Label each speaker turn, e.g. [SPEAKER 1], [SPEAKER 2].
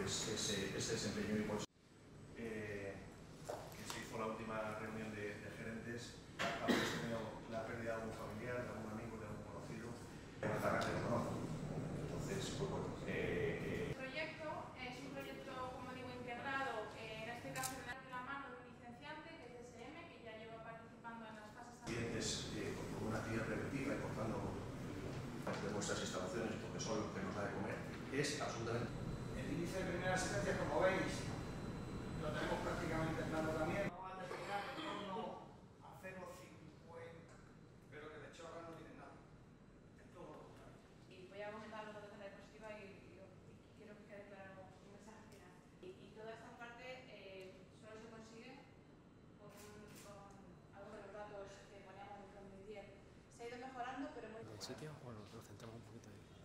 [SPEAKER 1] pues ese desempeño. Y pues, que se hizo la última reunión de gerentes, habéis tenido la pérdida de algún familiar, de algún amigo, de algún conocido, entonces, pues bueno.
[SPEAKER 2] El proyecto es un proyecto, como digo, integrado, en este caso de la mano de un licenciante, que es DSM, que ya lleva participando en las fases
[SPEAKER 1] Clientes con una actividad preventiva y cortando de nuestras instalaciones, porque son lo que nos da de comer, es absolutamente.
[SPEAKER 3] El inicio de primera asistencia, como veis, lo tenemos prácticamente claro también. Vamos a terminar en torno a 0,50, pero que de chorra no tiene nada. Es todo lo contrario.
[SPEAKER 2] Y voy a contar lo de la diapositiva y quiero que quede claro un mensaje final. Y toda esta parte solo se consigue con algunos de los datos que poníamos en 2010. Se ha ido mejorando, pero muy...
[SPEAKER 4] ¿En sitio? Bueno, lo centramos un poquito ahí.